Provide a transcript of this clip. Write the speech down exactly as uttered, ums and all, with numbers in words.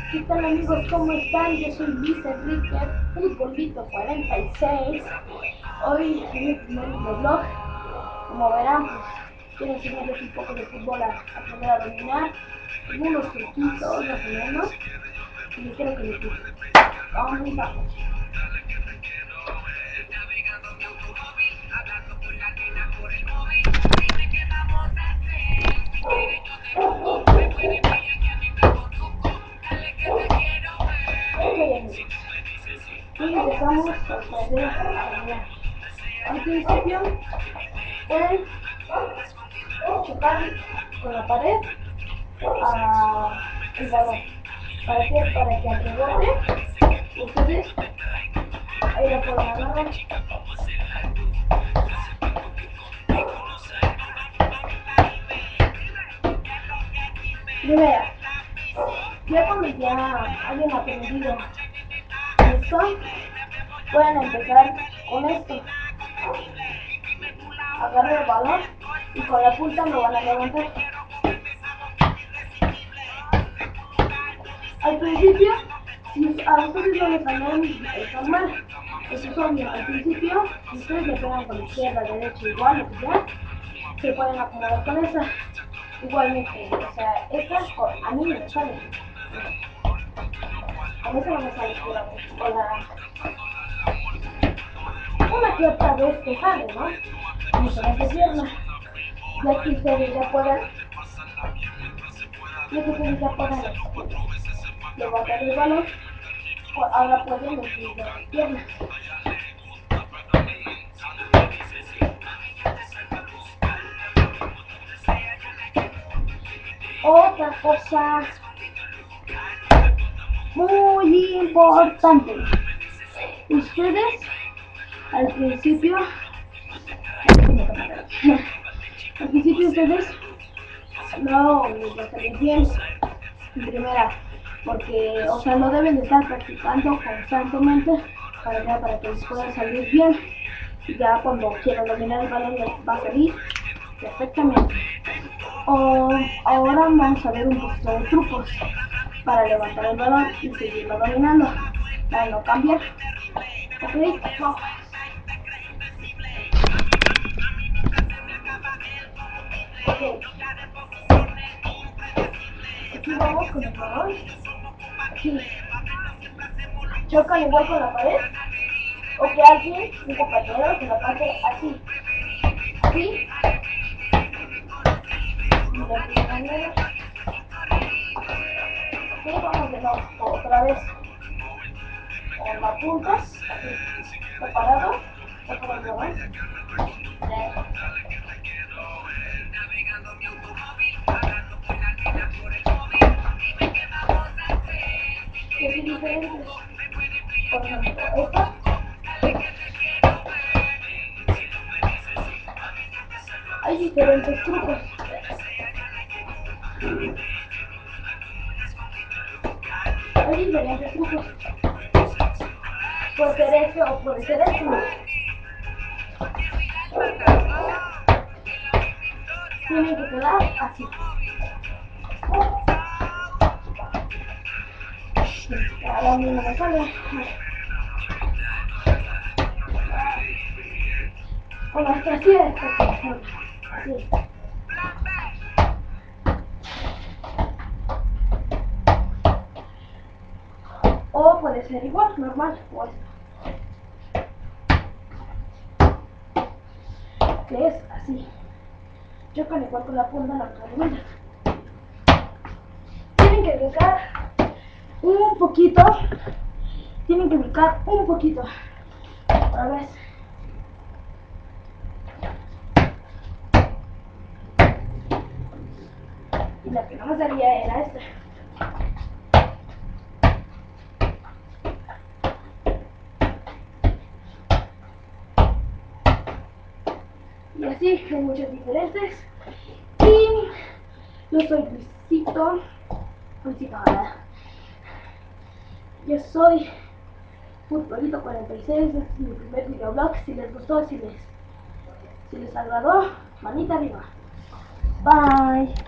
¿Qué tal amigos? ¿Cómo están? Yo soy Luis Enrique, Futbolito cuarenta y seis. Hoy es mi primer videoblog. Como verán, pues quiero enseñarles un poco de fútbol a aprender a dominar. Tengo unos truquitos más o menos y quiero que me guste. Comenzamos. Y empezamos a aprender a caminar. Al principio pueden chocar con la pared a el balón. ¿Para qué? Para que al rebote ustedes ahí la pueden agarrar. Primera, ya cuando ya hayan aprendido esto, pueden empezar con esto. Agarren el balón y con la punta lo van a levantar. Al principio, si a ustedes no les salen, están mal. Eso es obvio. Al principio, si ustedes le pegan con la izquierda, derecha, igual, lo que sea, se pueden acomodar con esa. Igualmente, o sea, esta a mí me sale. A veces no me sale con la... Una que otra vez te sale, ¿no? Diferente pierna. Ya que ustedes ya puedan... Ya que ustedes ya puedan levantar el balón, ahora pueden utilizar las piernas. Otra cosa muy importante, ustedes al principio al principio ustedes no les salen bien en primera, porque o sea no deben de estar practicando constantemente para que, para que les pueda salir bien. Ya cuando quieran dominar el balón les va a salir perfectamente. O, ahora vamos a ver un poquito de trucos para levantar el balón y seguirlo dominando, para no cambiar. Ok, vamos. Ok. Aquí vamos con el balón. Aquí. Chocan igual con la pared. O que alguien, un compañero, se la pase así. Así. Y de esta manera. Ok, vamos de nuevo. Otra vez. Con las puntas. Así. Separado. Separado el balón. Que es diferente. Por ejemplo, esta. Hay diferentes trucos. Hay diferentes trucos. Puede ser este o puede ser este. Tienen que quedar así. Ahora a mí no me sale. Con las traseras, así. O puede ser igual, normal, o esto. Que es así. Chocan igual con la punta, la tormenta. Tienen que brincar un poquito. Tienen que brincar un poquito. Otra vez. Y la que no me salía era esta. Y así hay muchas diferentes. Y yo soy Luisito. Luisito, ¿verdad? Yo soy Futbolito cuarenta y seis. Este es mi primer videoblog. Si les gustó, si les, si les agradó, manita arriba. Bye.